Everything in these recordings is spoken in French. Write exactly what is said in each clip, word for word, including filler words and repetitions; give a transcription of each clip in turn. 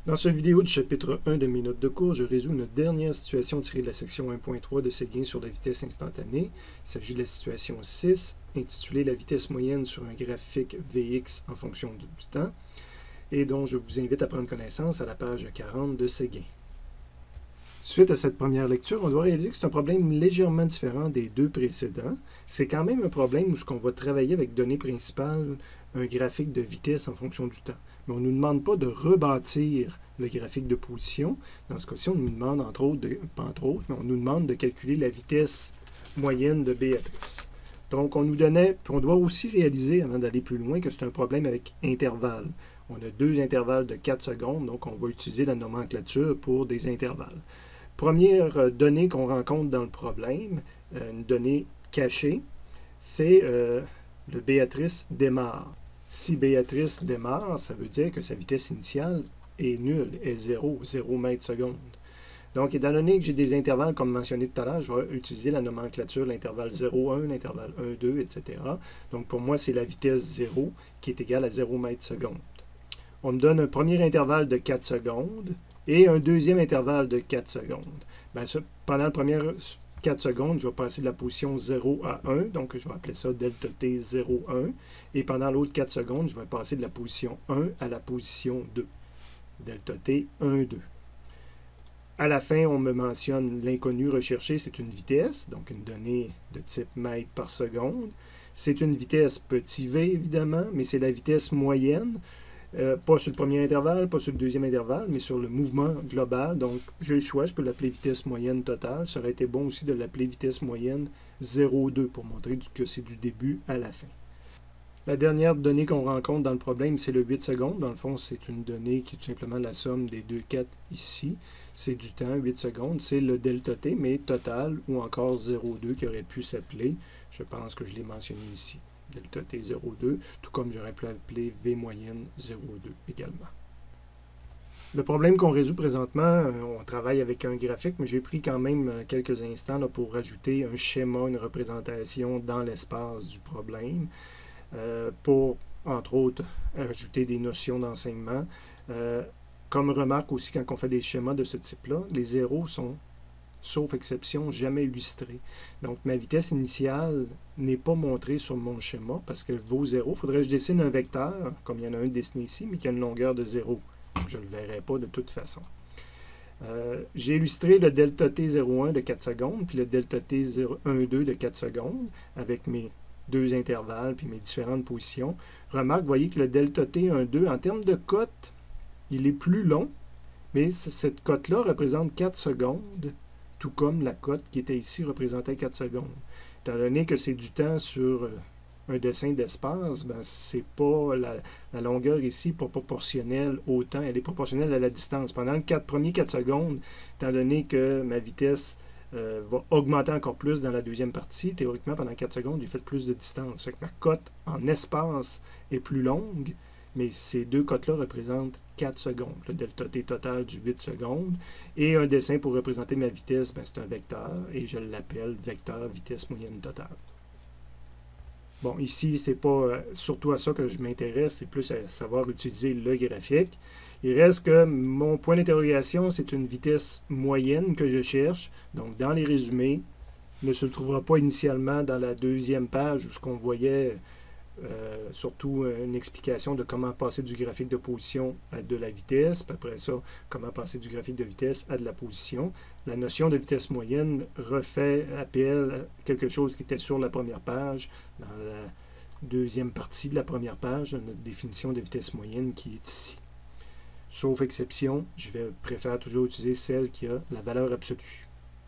Dans cette vidéo du chapitre un de mes notes de cours, je résous une dernière situation tirée de la section un point trois de Séguin sur la vitesse instantanée. Il s'agit de la situation six, intitulée « La vitesse moyenne sur un graphique V X en fonction du temps », et dont je vous invite à prendre connaissance à la page quarante de Séguin. Suite à cette première lecture, on doit réaliser que c'est un problème légèrement différent des deux précédents. C'est quand même un problème où ce qu'on va travailler avec données principales, un graphique de vitesse en fonction du temps. Mais on ne nous demande pas de rebâtir le graphique de position. Dans ce cas-ci, on nous demande, entre autres, de, pas entre autres, mais on nous demande de calculer la vitesse moyenne de Béatrice. Donc, on nous donnait, puis on doit aussi réaliser, avant d'aller plus loin, que c'est un problème avec intervalles. On a deux intervalles de quatre secondes, donc on va utiliser la nomenclature pour des intervalles. Première donnée qu'on rencontre dans le problème, une donnée cachée, c'est euh, le Béatrice démarre. Si Béatrice démarre, ça veut dire que sa vitesse initiale est nulle, est zéro, zéro mètres seconde. Donc, étant donné que j'ai des intervalles, comme mentionné tout à l'heure, je vais utiliser la nomenclature, l'intervalle zéro, un, l'intervalle un, deux, et cetera. Donc, pour moi, c'est la vitesse zéro qui est égale à zéro mètres seconde. On me donne un premier intervalle de quatre secondes et un deuxième intervalle de quatre secondes. Bien, ça, pendant le premier quatre secondes, je vais passer de la position zéro à un, donc je vais appeler ça delta t zéro, un. Et pendant l'autre quatre secondes, je vais passer de la position un à la position deux. Delta t un, deux. À la fin, on me mentionne l'inconnu recherché, c'est une vitesse, donc une donnée de type mètre par seconde. C'est une vitesse petit v, évidemment, mais c'est la vitesse moyenne. Euh, pas sur le premier intervalle, pas sur le deuxième intervalle, mais sur le mouvement global. Donc, j'ai le choix, je peux l'appeler vitesse moyenne totale. Ça aurait été bon aussi de l'appeler vitesse moyenne zéro virgule deux pour montrer que c'est du début à la fin. La dernière donnée qu'on rencontre dans le problème, c'est le huit secondes. Dans le fond, c'est une donnée qui est tout simplement la somme des deux quatre ici. C'est du temps, huit secondes. C'est le delta t, mais total, ou encore zéro virgule deux qui aurait pu s'appeler. Je pense que je l'ai mentionné ici. Delta t zéro virgule deux, tout comme j'aurais pu appeler V moyenne zéro virgule deux également. Le problème qu'on résout présentement, on travaille avec un graphique, mais j'ai pris quand même quelques instants là, pour rajouter un schéma, une représentation dans l'espace du problème, euh, pour, entre autres, ajouter des notions d'enseignement. Euh, comme remarque aussi, quand on fait des schémas de ce type-là, les zéros sont, sauf exception, jamais illustrés. Donc, ma vitesse initiale n'est pas montrée sur mon schéma parce qu'elle vaut zéro. Il faudrait que je dessine un vecteur, comme il y en a un dessiné ici, mais qui a une longueur de zéro. Je ne le verrai pas de toute façon. Euh, J'ai illustré le delta t zéro virgule un de quatre secondes, puis le delta t zéro virgule douze de quatre secondes, avec mes deux intervalles, puis mes différentes positions. Remarque, vous voyez que le delta t un virgule deux, en termes de cote, il est plus long, mais cette cote-là représente quatre secondes, tout comme la cote qui était ici représentait quatre secondes. Étant donné que c'est du temps sur euh, un dessin d'espace, ben, c'est pas la, la longueur ici pas proportionnelle au temps, elle est proportionnelle à la distance. Pendant les quatre, premiers quatre secondes, étant donné que ma vitesse euh, va augmenter encore plus dans la deuxième partie, théoriquement, pendant quatre secondes, j'ai fait plus de distance. Fait que ma cote en espace est plus longue, mais ces deux cotes-là représentent quatre secondes, le delta t total du huit secondes. Et un dessin pour représenter ma vitesse, ben, c'est un vecteur, et je l'appelle vecteur vitesse moyenne totale. Bon, ici, c'est pas euh, surtout à ça que je m'intéresse, c'est plus à savoir utiliser le graphique. Il reste que mon point d'interrogation, c'est une vitesse moyenne que je cherche. Donc, dans les résumés, ne se trouvera pas initialement dans la deuxième page où ce qu'on voyait Euh, surtout une explication de comment passer du graphique de position à de la vitesse, puis après ça, comment passer du graphique de vitesse à de la position. La notion de vitesse moyenne refait appel à quelque chose qui était sur la première page, dans la deuxième partie de la première page, notre définition de vitesse moyenne qui est ici. Sauf exception, je vais préférer toujours utiliser celle qui a la valeur absolue.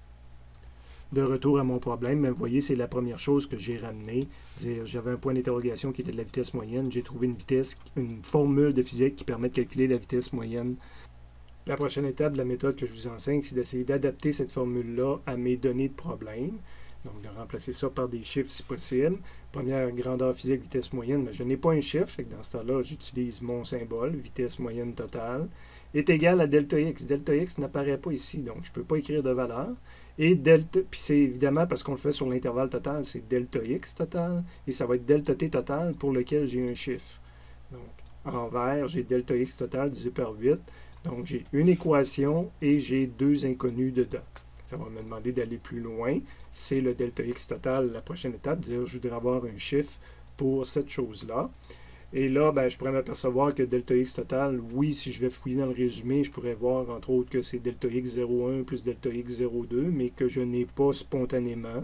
De retour à mon problème, mais vous voyez, c'est la première chose que j'ai ramenée. J'avais un point d'interrogation qui était de la vitesse moyenne. J'ai trouvé une vitesse, une formule de physique qui permet de calculer la vitesse moyenne. La prochaine étape de la méthode que je vous enseigne, c'est d'essayer d'adapter cette formule-là à mes données de problème. Donc, de remplacer ça par des chiffres si possible. Première grandeur physique, vitesse moyenne, mais je n'ai pas un chiffre. Fait que dans ce cas-là, j'utilise mon symbole, vitesse moyenne totale, est égal à delta x. Delta x n'apparaît pas ici, donc je ne peux pas écrire de valeur. Et delta, puis c'est évidemment parce qu'on le fait sur l'intervalle total, c'est delta x total, et ça va être delta t total pour lequel j'ai un chiffre. Donc, en vert, j'ai delta x total divisé par huit. Donc, j'ai une équation et j'ai deux inconnus dedans. Ça va me demander d'aller plus loin. C'est le delta x total, la prochaine étape, dire je voudrais avoir un chiffre pour cette chose-là. Et là, ben, je pourrais m'apercevoir que delta x total, oui, si je vais fouiller dans le résumé, je pourrais voir entre autres que c'est delta x zéro un plus delta x zéro deux, mais que je n'ai pas spontanément.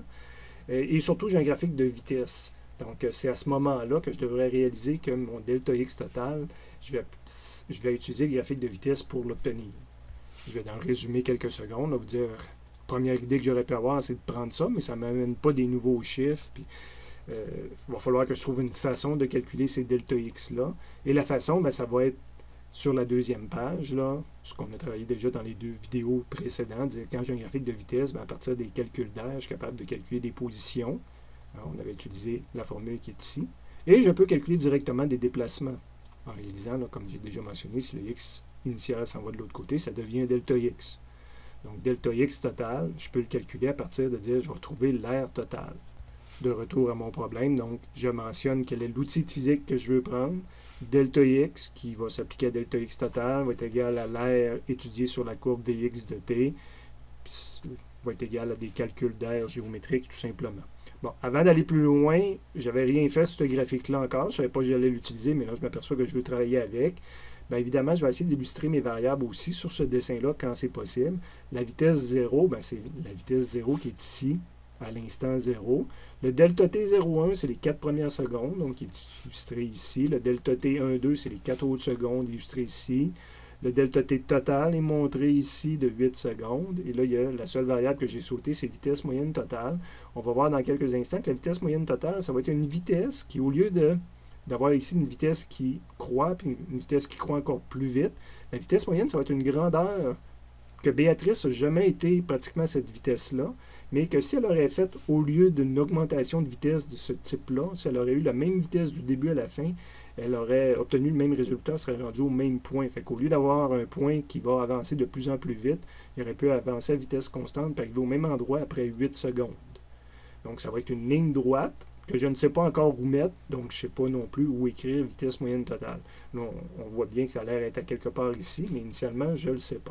Et surtout, j'ai un graphique de vitesse. Donc, c'est à ce moment-là que je devrais réaliser que mon delta x total, je vais, je vais utiliser le graphique de vitesse pour l'obtenir. Je vais dans le résumé quelques secondes, là, vous dire, première idée que j'aurais pu avoir, c'est de prendre ça, mais ça ne m'amène pas des nouveaux chiffres. Puis, euh, il va falloir que je trouve une façon de calculer ces delta x-là. Et la façon, ben, ça va être sur la deuxième page, là, ce qu'on a travaillé déjà dans les deux vidéos précédentes, dire quand j'ai un graphique de vitesse, ben, à partir des calculs d'air, je suis capable de calculer des positions. Alors, on avait utilisé la formule qui est ici. Et je peux calculer directement des déplacements. En réalisant, là, comme j'ai déjà mentionné, si le x initial s'en va de l'autre côté, ça devient un delta x. Donc, delta x total, je peux le calculer à partir de dire, je vais trouver l'air total. De retour à mon problème, donc, je mentionne quel est l'outil de physique que je veux prendre. Delta x, qui va s'appliquer à delta x total, va être égal à l'air étudié sur la courbe Vx de t, puis va être égal à des calculs d'air géométriques, tout simplement. Bon, avant d'aller plus loin, j'avais rien fait sur ce graphique-là encore. Je ne savais pas que j'allais l'utiliser, mais là, je m'aperçois que je veux travailler avec. Bien évidemment, je vais essayer d'illustrer mes variables aussi sur ce dessin-là quand c'est possible. La vitesse zéro, ben, c'est la vitesse zéro qui est ici, à l'instant zéro. Le delta t zéro un, c'est les quatre premières secondes, donc qui est illustré ici. Le delta t un deux, c'est les quatre autres secondes illustrées ici. Le delta t total est montré ici de huit secondes. Et là, il y a la seule variable que j'ai sautée, c'est vitesse moyenne totale. On va voir dans quelques instants que la vitesse moyenne totale, ça va être une vitesse qui, au lieu de d'avoir ici une vitesse qui croît, puis une vitesse qui croît encore plus vite, la vitesse moyenne, ça va être une grandeur que Béatrice n'a jamais été pratiquement à cette vitesse-là, mais que si elle aurait fait, au lieu d'une augmentation de vitesse de ce type-là, si elle aurait eu la même vitesse du début à la fin, elle aurait obtenu le même résultat, elle serait rendue au même point. Fait qu'au lieu d'avoir un point qui va avancer de plus en plus vite, il aurait pu avancer à vitesse constante et arriver au même endroit après huit secondes. Donc, ça va être une ligne droite que je ne sais pas encore où mettre, donc je ne sais pas non plus où écrire vitesse moyenne totale. Là, on, on voit bien que ça a l'air d'être à quelque part ici, mais initialement, je ne le sais pas.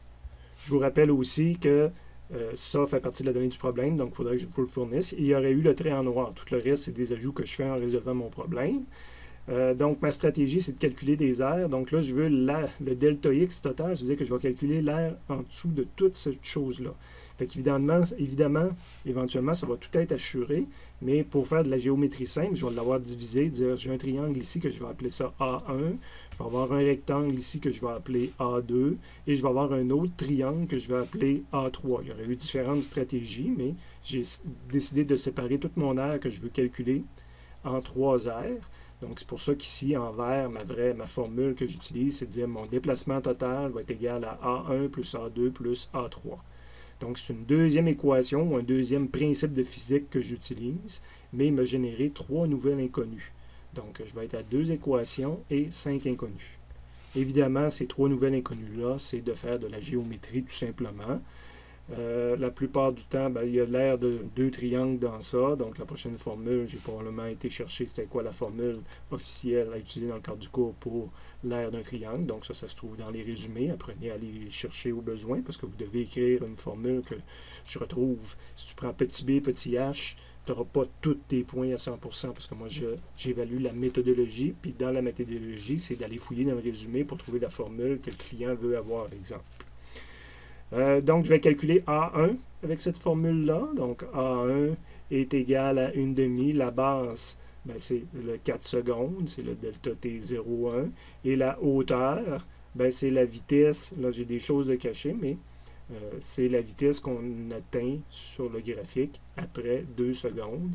Je vous rappelle aussi que euh, ça fait partie de la donnée du problème, donc il faudrait que je vous le fournisse. Et il y aurait eu le trait en noir. Tout le reste, c'est des ajouts que je fais en résolvant mon problème. Euh, donc, ma stratégie, c'est de calculer des aires. Donc là, je veux la, le delta x total, c'est-à-dire que je vais calculer l'air en dessous de toute cette chose-là. Fait qu'évidemment, évidemment, éventuellement, ça va tout être assuré, mais pour faire de la géométrie simple, je vais l'avoir divisé, dire j'ai un triangle ici que je vais appeler ça A un, je vais avoir un rectangle ici que je vais appeler A deux, et je vais avoir un autre triangle que je vais appeler A trois. Il y aurait eu différentes stratégies, mais j'ai décidé de séparer toute mon aire que je veux calculer en trois aires. Donc, c'est pour ça qu'ici, en vert, ma, vraie, ma formule que j'utilise, c'est de dire mon déplacement total va être égal à A un plus A deux plus A trois. Donc, c'est une deuxième équation ou un deuxième principe de physique que j'utilise, mais il m'a généré trois nouvelles inconnues. Donc, je vais être à deux équations et cinq inconnus. Évidemment, ces trois nouvelles inconnues-là, c'est de faire de la géométrie tout simplement. Euh, la plupart du temps, ben, il y a l'air de deux triangles dans ça. Donc, la prochaine formule, j'ai probablement été chercher c'était quoi la formule officielle à utiliser dans le cadre du cours pour l'aire d'un triangle. Donc, ça, ça se trouve dans les résumés. Apprenez à aller les chercher au besoin parce que vous devez écrire une formule que je retrouve. Si tu prends petit b, petit h, tu n'auras pas tous tes points à cent pour cent parce que moi, j'évalue la méthodologie. Puis, dans la méthodologie, c'est d'aller fouiller dans le résumé pour trouver la formule que le client veut avoir, par exemple. Euh, donc, je vais calculer A un avec cette formule-là. Donc, A un est égal à une demi. La base, ben, c'est le quatre secondes, c'est le delta t zéro un. Et la hauteur, ben, c'est la vitesse. Là, j'ai des choses de cacher, mais euh, c'est la vitesse qu'on atteint sur le graphique après deux secondes.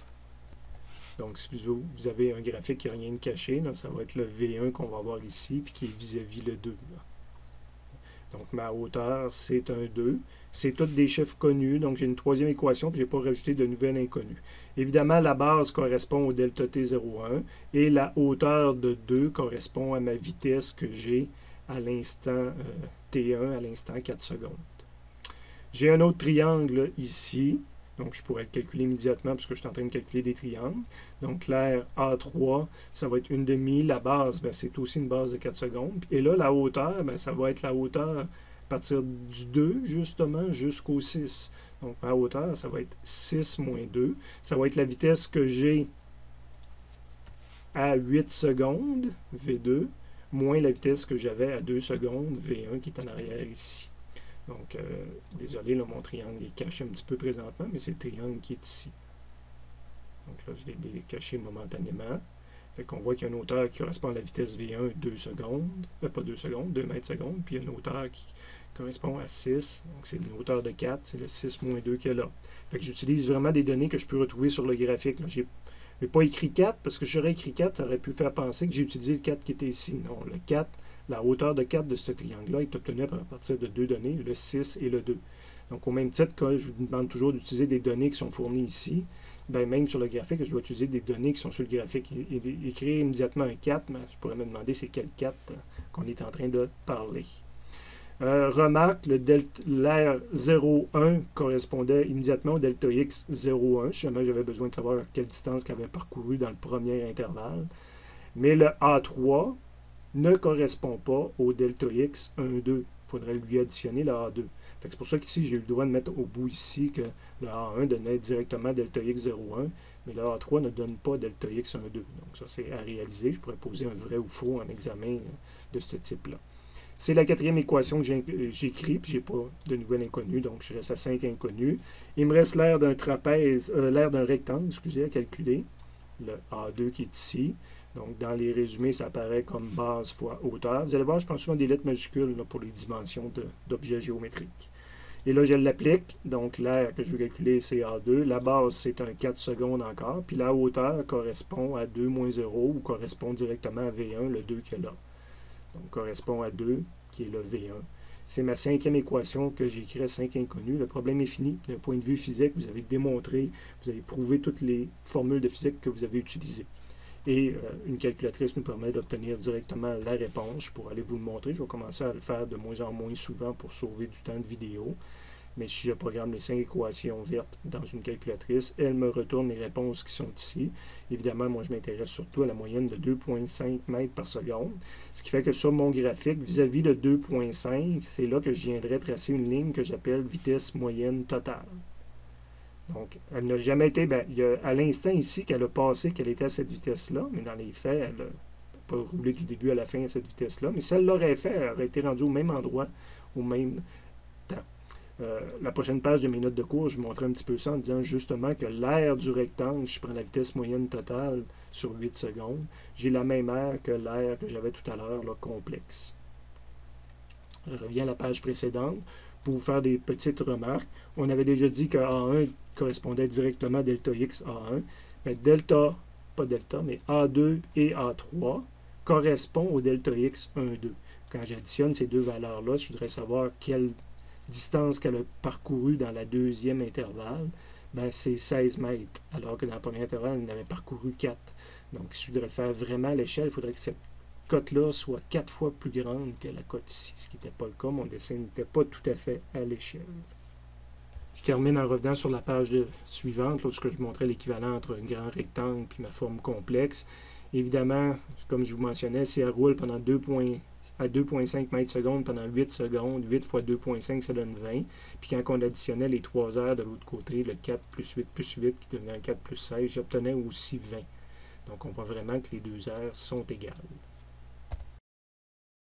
Donc, si vous, vous avez un graphique qui n'a rien de caché, là, ça va être le V un qu'on va avoir ici, puis qui est vis-à-vis le deux. Là. Donc, ma hauteur, c'est un deux. C'est tous des chiffres connus. Donc, j'ai une troisième équation, puis je n'ai pas rajouté de nouvelles inconnues. Évidemment, la base correspond au delta t zéro un et la hauteur de deux correspond à ma vitesse que j'ai à l'instant euh, t un, à l'instant quatre secondes. J'ai un autre triangle ici. Donc, je pourrais le calculer immédiatement parce que je suis en train de calculer des triangles. Donc, l'aire A trois, ça va être une demi. La base, ben, c'est aussi une base de quatre secondes. Et là, la hauteur, ben, ça va être la hauteur à partir du deux, justement, jusqu'au six. Donc, ma hauteur, ça va être six moins deux. Ça va être la vitesse que j'ai à huit secondes, V deux, moins la vitesse que j'avais à deux secondes, V un, qui est en arrière ici. Donc, euh, désolé, là, mon triangle est caché un petit peu présentement, mais c'est le triangle qui est ici. Donc là, je l'ai caché momentanément. Fait qu'on voit qu'il y a une hauteur qui correspond à la vitesse V un, deux secondes, euh, pas deux secondes, deux mètres secondes, puis il y a une hauteur qui correspond à six, donc c'est une hauteur de quatre, c'est le six moins deux qu'il y a là. Fait que j'utilise vraiment des données que je peux retrouver sur le graphique. Je n'ai pas écrit quatre, parce que j'aurais écrit quatre, ça aurait pu faire penser que j'ai utilisé le quatre qui était ici. Non, le quatre, la hauteur de quatre de ce triangle-là est obtenue à partir de deux données, le six et le deux. Donc, au même titre que je vous demande toujours d'utiliser des données qui sont fournies ici, ben, même sur le graphique, je dois utiliser des données qui sont sur le graphique. É é écrire immédiatement un quatre, mais je pourrais me demander c'est quel quatre euh, qu'on est en train de parler. Euh, remarque, l'aire zéro un correspondait immédiatement au delta x zéro un, si jamais j'avais besoin de savoir quelle distance qu'elle avait parcouru dans le premier intervalle. Mais le A trois ne correspond pas au delta x un deux. Il faudrait lui additionner le A deux. C'est pour ça qu'ici, j'ai eu le droit de mettre au bout ici que le A un donnait directement delta x zéro un, mais le A trois ne donne pas delta x un deux. Donc ça, c'est à réaliser. Je pourrais poser un vrai ou faux en examen de ce type-là. C'est la quatrième équation que j'écris, puis je n'ai pas de nouvelle inconnue, donc je reste à cinq inconnus. Il me reste l'aire d'un trapèze, euh, l'aire d'un rectangle, excusez, à calculer, le A deux qui est ici. Donc, dans les résumés, ça apparaît comme base fois hauteur. Vous allez voir, je prends souvent des lettres majuscules là, pour les dimensions d'objets géométriques. Et là, je l'applique. Donc, l'aire que je veux calculer, c'est A deux. La base, c'est un quatre secondes encore. Puis la hauteur correspond à deux moins zéro ou correspond directement à V un, le deux qu'il y a là. Donc, correspond à deux, qui est le V un. C'est ma cinquième équation que j'ai écrite à cinq inconnus. Le problème est fini. D'un point de vue physique, vous avez démontré, vous avez prouvé toutes les formules de physique que vous avez utilisées. Et euh, une calculatrice nous permet d'obtenir directement la réponse. Je pourrais aller vous le montrer. Je vais commencer à le faire de moins en moins souvent pour sauver du temps de vidéo. Mais si je programme les cinq équations vertes dans une calculatrice, elle me retourne les réponses qui sont ici. Évidemment, moi, je m'intéresse surtout à la moyenne de deux virgule cinq mètres par seconde. Ce qui fait que sur mon graphique, vis-à-vis de deux virgule cinq, c'est là que je viendrai tracer une ligne que j'appelle vitesse moyenne totale. Donc, elle n'a jamais été, ben, il y a à l'instant ici qu'elle a passé qu'elle était à cette vitesse-là, mais dans les faits, elle n'a pas roulé du début à la fin à cette vitesse-là. Mais si elle l'aurait fait, elle aurait été rendue au même endroit, au même temps. Euh, la prochaine page de mes notes de cours, je montrerai un petit peu ça en disant justement que l'aire du rectangle, je prends la vitesse moyenne totale sur huit secondes, j'ai la même aire que l'aire que j'avais tout à l'heure, complexe. Je reviens à la page précédente pour vous faire des petites remarques. On avait déjà dit que A un correspondait directement à delta x A un, mais delta, pas delta, mais A deux et A trois correspondent au delta x un deux. Quand j'additionne ces deux valeurs-là, je voudrais savoir quelle distance qu'elle a parcourue dans la deuxième intervalle, ben c'est seize mètres, alors que dans le premier intervalle, elle en avait parcouru quatre. Donc, si je voudrais le faire vraiment à l'échelle, il faudrait que cette cote-là soit quatre fois plus grande que la cote ici, ce qui n'était pas le cas. Mon dessin n'était pas tout à fait à l'échelle. Je termine en revenant sur la page de, suivante, lorsque je montrais l'équivalent entre un grand rectangle et ma forme complexe. Évidemment, comme je vous mentionnais, si elle roule pendant deux points à deux virgule cinq mètres secondes pendant huit secondes, huit fois deux virgule cinq, ça donne vingt. Puis quand on additionnait les trois heures de l'autre côté, le quatre plus huit plus huit qui devenait quatre plus seize, j'obtenais aussi vingt. Donc on voit vraiment que les deux heures sont égales.